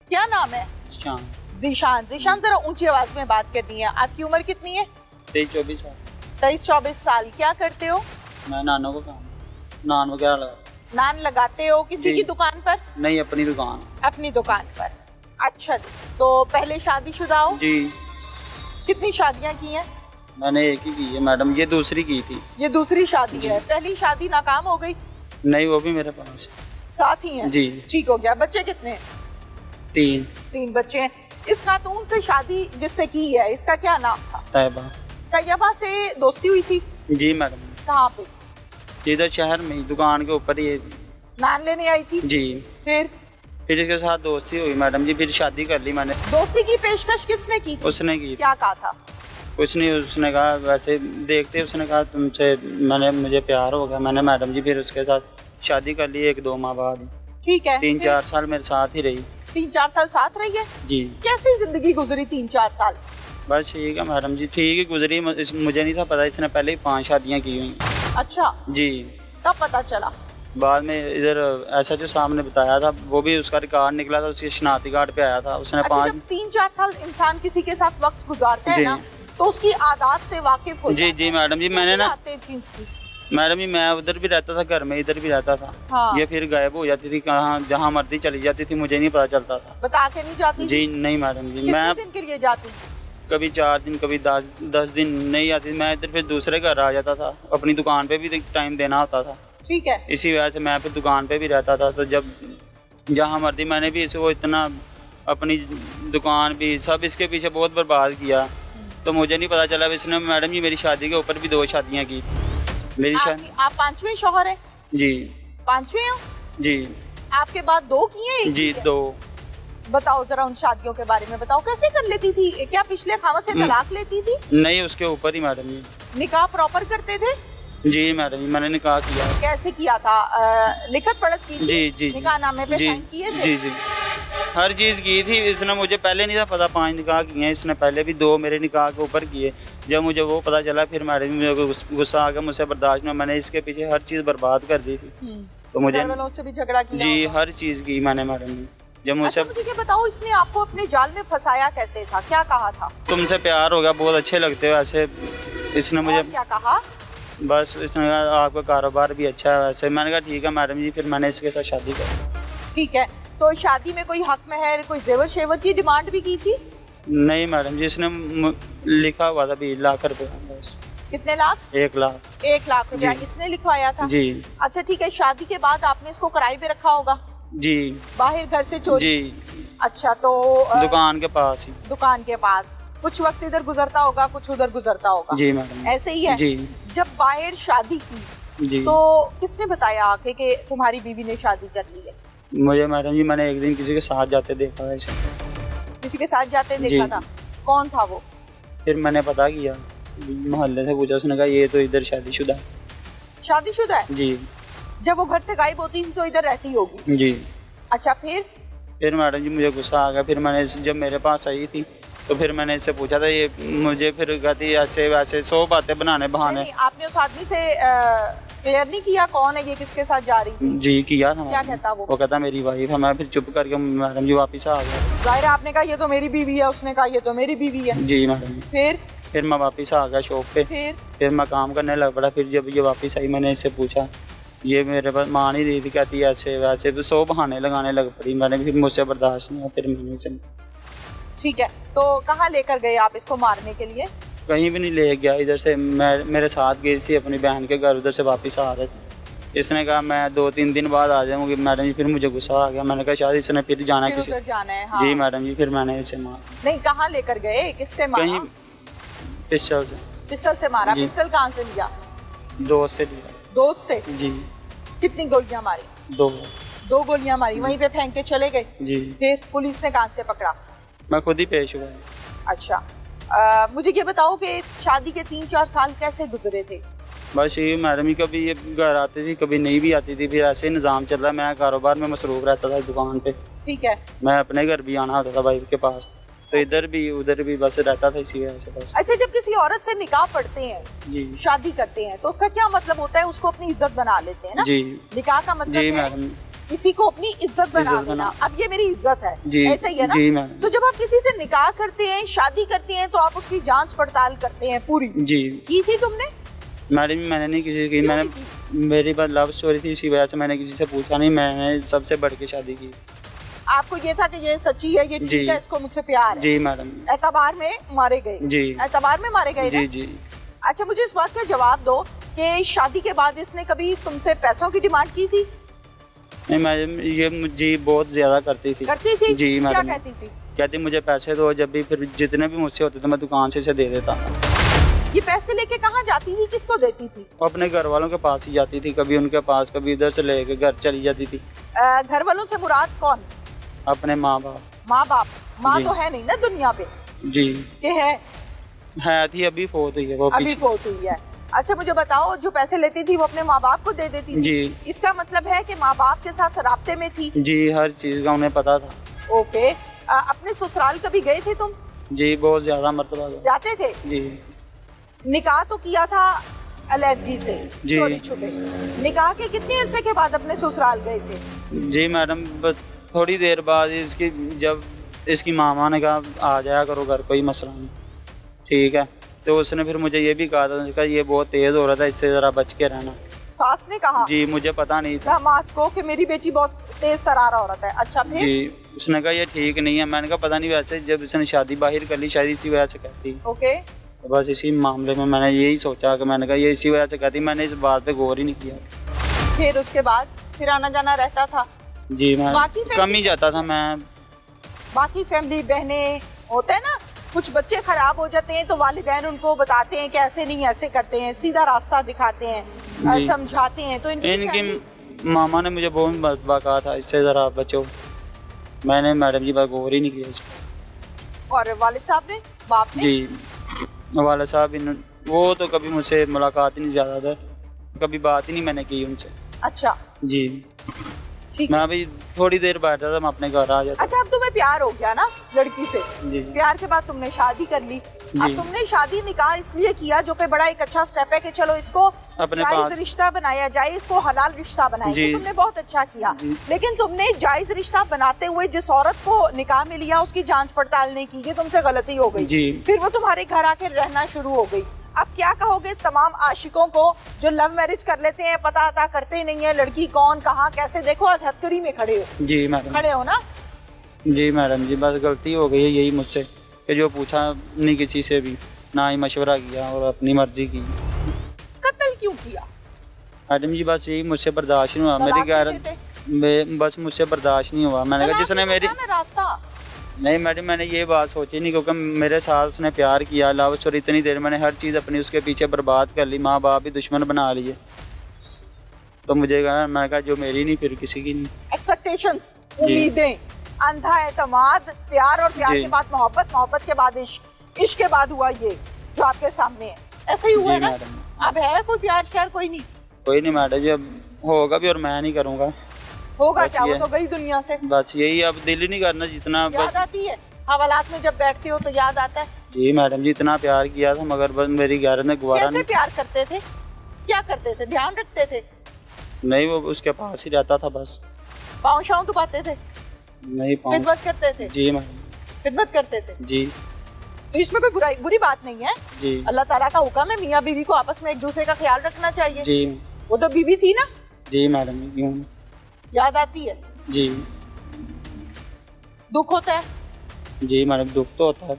क्या नाम है? जीशान। जीशान, जरा ऊंची आवाज में बात करनी है। आपकी उम्र कितनी है? 23-24 साल। 23-24 साल। क्या करते हो? मैं नानों को काम, नान वगैरह लगा। नान लगाते हो किसी की दुकान पर? नहीं, अपनी दुकान। अपनी दुकान पर। अच्छा जी। तो पहले शादीशुदा हो? जी। कितनी शादियां की हैं? मैंने एक ही की है मैडम, ये दूसरी की थी। ये दूसरी शादी है। पहली शादी नाकाम हो गई? नहीं, वो भी मेरे पास साथ ही हैं? जी। ठीक हो गया। बच्चे कितने हैं? 3 बच्चे हैं। इस खातून से शादी जिससे की है, इसका क्या नाम था? तैयबा। तैयबा से दोस्ती हुई थी? जी मैडम। कहाँ पे? इधर शहर में, दुकान के ऊपर ही। नान लेने आई थी? जी। फिर इसके साथ दोस्ती हुई मैडम जी, फिर शादी कर ली मैंने। दोस्ती की पेशकश किसने की थी? उसने की। क्या कहा था? कुछ नहीं, उसने कहा वैसे देखते, उसने कहा तुमसे मुझे प्यार हो गया। मैंने मैडम जी फिर उसके साथ शादी कर ली 1-2 माह बाद। ठीक है। 3-4 साल मेरे साथ ही रही। 3-4 साल साथ रही है? जी। कैसी जिंदगी गुजरी 3-4 साल? बस ठीक है मैडम जी, ठीक ही गुजरी। मुझे नहीं था पता, इसने पहले ही 5 शादियाँ की हुई। अच्छा जी। कब पता चला? बाद में इधर ऐसा जो सामने बताया था, वो भी उसका रिकॉर्ड निकला था, उसकी शनाख्ती कार्ड पे आया था। उसने 5। जब 3-4 साल इंसान किसी के साथ वक्त गुजारते हैं ना, तो उसकी आदत से वाकिफ हो जाता है। जी मैडम जी। मैंने ना मैडम जी, मैं उधर भी रहता था घर में, इधर भी रहता था। हाँ। ये फिर गायब हो जाती थी, कहाँ जहाँ मर्जी चली जाती थी, मुझे नहीं पता चलता था। बता के नहीं जाती? जी नहीं मैडम जी। मैं दिन के लिए जाती? कभी 4 दिन, कभी 10 दिन नहीं आती। मैं इधर फिर दूसरे घर आ जाता था, अपनी दुकान पे भी टाइम देना होता था। ठीक है। इसी वजह से मैं फिर दुकान पे भी रहता था। तो जब जहाँ मर्जी, मैंने भी इसको इतना अपनी दुकान भी सब इसके पीछे बहुत बर्बाद किया, तो मुझे नहीं पता चला। इसने मैडम जी मेरी शादी के ऊपर भी 2 शादियाँ की मेरी शादी। आप 5वें शौहर हैं? जी। 5वें हो? जी। आपके बाद 2 किए? जी 2। बताओ जरा उन शादियों के बारे में बताओ, कैसे कर लेती थी? क्या पिछले खामद से तलाक लेती थी? नहीं, उसके ऊपर ही मैडम जी। निकाह प्रॉपर करते थे? जी मैडम जी, मैंने निकाह किया। कैसे किया था? लिखत पढ़त की थी? जी। निकाह नामे पे साइन किए थे? जी। हर चीज़ की थी। इसने मुझे पहले नहीं था पता, 5 निकाह किए हैं इसने, पहले भी 2 मेरे निकाह के ऊपर किए। जब मुझे वो पता चला, फिर मैडम जी मुझे गुस्सा आ गया, मुझसे बर्दाश्त नहीं। मैंने इसके पीछे हर चीज़ बर्बाद कर दी थी। तो मुझे से भी झगड़ा किया? जी, हर चीज़ की मैंने मैडम जी। जब मुझसे मुझे ये बताओ, इसने आपको अपने जाल में फंसाया कैसे था? क्या कहा था? तुमसे प्यार हो गया, बहुत अच्छे लगते हो ऐसे। इसने मुझे क्या कहा? बस इसने कहा आपका कारोबार भी अच्छा है वैसे। मैंने कहा ठीक है मैडम जी, फिर मैंने इसके साथ शादी कर। ठीक है। तो शादी में कोई हक महर, कोई जेवर शेवर की डिमांड भी की थी? नहीं मैडम जी, इसने लिखा हुआ था 20 लाख रुपए बस। कितने लाख? 1 लाख। 1 लाख रुपया इसने लिखवाया था? जी। अच्छा ठीक है। शादी के बाद आपने इसको किराए पे रखा होगा? जी। बाहर घर से चोरी? जी। अच्छा, तो दुकान के पास ही। दुकान के पास कुछ वक्त इधर गुजरता होगा, कुछ उधर गुजरता होगा? जी मैडम। ऐसे ही है? जी। जब बाहर शादी की जी, तो किसने बताया आके कि तुम्हारी बीवी ने शादी कर ली है? मुझे मैडम जी, मैंने एक दिन किसी के साथ जाते देखा वैसे। किसी के साथ जाते देखा था? कौन था वो? फिर मैंने पता किया, मोहल्ले से पूछा, उसने कहा ये तो इधर शादीशुदा है। शादीशुदा है? जी। जब वो घर से गायब होती थी तो इधर रहती होगी? जी। अच्छा, फिर मैडम जी मुझे गुस्सा आ गया। फिर मैंने, जब मेरे पास आई थी तो फिर मैंने इससे पूछा था, ये मुझे फिर कहती ऐसे वैसे 100 बातें बनाने बहाने। आपने उस आदमी से क्लियर नहीं किया कौन है ये, किसके साथ जा रही थी? जी किया था। क्या कहता वो कहता मेरी वाइफ है। मैं फिर चुप करके मैडम जी वापस आ गया। जाहिर आपने कहा ये तो मेरी बीवी है, उसने कहा ये तो मेरी बीवी है। जी मैडम। फिर मैं वापस आ गया शॉप पे। फिर मैं काम करने लग पड़ा। फिर जब ये वापस आई, मैंने इससे पूछा, ये मेरे पास मान ही रही थी, कहती ऐसे वैसे, तो 100 बहाने लगाने लग पड़ी। मैंने फिर मुझसे बर्दाश्त नहीं हुआ, फिर मैंने इसे। ठीक है, तो कहाँ लेकर गए आप इसको मारने के लिए? कहीं भी नहीं ले गया, इधर से मेरे साथ गई थी अपनी बहन के घर, उधर से वापस आ रहे थे। इसने कहा मैं 2-3 दिन बाद आ जाऊँगी। मैडम जी फिर मुझे गुस्सा आ गया। मैंने कहा शायद इसने फिर जाना है, किसी जाना है। हाँ। जी मैडम जी। फिर मैंने इसे मारा। नहीं, कहाँ लेकर गए, किससे मारा? कहीं पिस्टल से। पिस्टल से मारा? पिस्टल कहाँ से लिया? दोस्त से लिया। दोस्त से? जी। कितनी गोलियां मारी? 2 गोलियां मारी, वहीं पे फेंक के चले गए? जी। फिर पुलिस ने कहाँ से पकड़ा? मैं खुद ही पेश हुआ। अच्छा, मुझे ये बताओ कि शादी के 3-4 साल कैसे गुजरे थे? बस ये मैडम ही कभी ये घर आती थी, कभी नहीं भी आती थी। फिर ऐसे ही निज़ाम चल रहा। मैं कारोबार में मसरूफ रहता था दुकान पे। ठीक है। मैं अपने घर भी आना होता था वाइफ के पास, तो इधर भी उधर भी बस रहता था इसी वजह से बस। अच्छा, जब किसी औरत से निकाह पढ़ते हैं, जी, शादी करते हैं, तो उसका क्या मतलब होता है? उसको अपनी इज्जत बना लेते हैं ना? जी। निकाह का मतलब जी मैडम, किसी को अपनी इज्जत बना देना। अब ये मेरी इज्जत है, ऐसा ही है ना? जी मैम। तो जब आप किसी से निकाह करते हैं, शादी करते हैं, तो आप उसकी जांच पड़ताल करते हैं पूरी। जी की थी तुमने? मैडम मैंने नहीं किसी की, मेरी बात लव स्टोरी थी, इसी वजह से मैंने किसी से पूछा नहीं, मैंने सबसे बढ़ के शादी की। आपको ये था कि ये सच्ची है, ये ठीक है, इसको मुझसे प्यार है। जी मैडम। एतबार में मारे गए? जी एतबार में मारे गए? जी जी। अच्छा, मुझे इस बात का जवाब दो कि शादी के बाद इसने कभी तुमसे पैसों की डिमांड की थी? नहीं मैडम, ये मुझे बहुत ज्यादा करती थी। करती थी? जी मैडम। क्या कहती थी? कहती मुझे पैसे दो, जब भी फिर जितने भी मुझसे होते थे मैं दुकान से दे देता। ये पैसे लेके कहाँ जाती थी, किसको देती थी? वो अपने घर वालों के पास ही जाती थी, कभी उनके पास, कभी इधर से लेके घर चली जाती थी। घर वालों से मुराद कौन? अपने माँ बाप। माँ बाप? माँ तो है नहीं ना दुनिया पे? जी के है थी, अभी फोत हुई है वो, अभी फोत हुई है। अच्छा मुझे बताओ, जो पैसे लेती थी वो अपने माँ बाप को दे देती थी? जी। इसका मतलब है कि माँ बाप के साथ राब्ते में थी? जी, हर चीज का उन्हें पता था। ओके। अपने ससुराल कभी गए थे तुम? जी बहुत ज्यादा मर्तबा जाते थे? जी। निकाह तो किया था अलैदगी से, जी। चोरी छुपे। निकाह के कितने अरसे के बाद अपने ससुराल गए थे? जी मैडम, बस थोड़ी देर बाद इसकी, जब इसकी मामा ने कहा आ जाया करो घर, कोई मसला नहीं, ठीक है, तो उसने फिर मुझे ये भी कहा था, ये बहुत तेज हो रहा था, इससे जरा बच के रहना। सास ने कहा? जी, मुझे पता नहीं था दामाद को कि मेरी बेटी बहुत तेज तरारा हो रहा है। अच्छा फिर? जी, उसने कहा ये ठीक नहीं है। मैंने कहा पता नहीं, वैसे जब उसने शादी बाहर कर ली, शायद इसी वजह से कहती। ओके। तो बस इसी मामले में मैंने यही सोचा कि मैंने कहा ये इसी वजह से कहती, मैंने इस बात पे गौर ही नहीं किया। फिर उसके बाद फिर आना जाना रहता था? जी मैं कम ही जाता था मैं। बाकी फैमिली बहनें होते हैं ना, कुछ बच्चे खराब हो जाते हैं तो वालिदैन उनको बताते हैं कि ऐसे नहीं ऐसे करते हैं, सीधा रास्ता दिखाते हैं, समझाते हैं। तो इनकी मामा ने मुझे बहुत मरतबा कहा था इससे जरा बचो, मैंने मैडम जी बात गौर ही नहीं किया इस पर। और वालिद साहब ने, बाप ने? जी, वालिद साहब वो तो कभी मुझसे मुलाकात ही नहीं ज्यादा था, कभी बात ही नहीं मैंने की उनसे। अच्छा जी ठीक। मैं अभी थोड़ी देर बैठा था, मैं अपने घर आ जाता। अच्छा, अब तुम्हें प्यार हो गया ना लड़की से? जी। प्यार के बाद तुमने शादी कर ली। अब तुमने शादी निकाह इसलिए किया, जो कि बड़ा एक अच्छा स्टेप है कि चलो इसको अपने जायज रिश्ता बनाया जाए, इसको हलाल रिश्ता बनाएंगे। तुमने बहुत अच्छा किया, लेकिन तुमने जायज रिश्ता बनाते हुए जिस औरत को निकाह में लिया उसकी जांच पड़ताल नहीं की, ये तुमसे गलती हो गई। फिर वो तुम्हारे घर आके रहना शुरू हो गई। अब क्या कहोगे तमाम आशिकों को जो लव मैरिज कर लेते हैं, पता करते ही नहीं है लड़की कौन कहाँ कैसे? देखो आज हथकड़ी में खड़े हो। जी मैडम। खड़े हो ना? जी मैडम जी, बस गलती हो गई है यही मुझसे कि जो पूछा नहीं किसी से भी, ना ही मशवरा किया और अपनी मर्जी की। कत्ल क्यों किया? मैडम जी बस यही मुझसे बर्दाश्त नहीं हुआ, मेरी गैर बस मुझसे बर्दाश्त नहीं हुआ। मैंने कहा जिसने मेरी रास्ता नहीं मैडम, मैंने ये बात सोची नहीं, क्योंकि मेरे साथ उसने प्यार किया, लव स्टोरी इतनी देर मैंने हर चीज़ अपनी उसके पीछे बर्बाद कर ली, माँ बाप भी दुश्मन बना लिए, तो मुझे कहा, मैं कहा जो मेरी नहीं फिर किसी की नहीं। एक्सपेक्टेशंस, उम्मीदें, अंधा एतमाद, प्यार और प्यार के बाद मोहब्बत, मोहब्बत के बाद इश्क, इश्क के बाद हुआ ये जो आपके सामने है। ऐसे ही हुआ ना? अब है कोई प्यार श्यार? कोई नहीं? कोई नहीं मैडम जी, अब होगा भी और मैं नहीं करूँगा। होगा क्या, वो तो गई दुनिया से। बस यही, अब दिल ही नहीं करना जितना। याद आती है हवालात में जब बैठते हो तो याद आता है? जी मैडम जी, इतना प्यार किया था मगर बस मेरी गैरत ने गवारा नहीं। कैसे प्यार करते थे, क्या करते थे, ध्यान रखते थे? नहीं, वो उसके पास ही रहता था बस। पाँव शाँव दुबाते थे? नहीं, खिदमत करते थे? जी मैडम, खिदमत करते थे। जी, तो इसमें कोई बुरी बात नहीं है। जी, अल्लाह ताला का हुक्म है, मियाँ बीवी को आपस में एक दूसरे का ख्याल रखना चाहिए। जी, वो तो बीवी थी ना? जी मैडम। क्यों? याद आती है? जी। दुख होता है? जी मैडम, दुख तो होता है।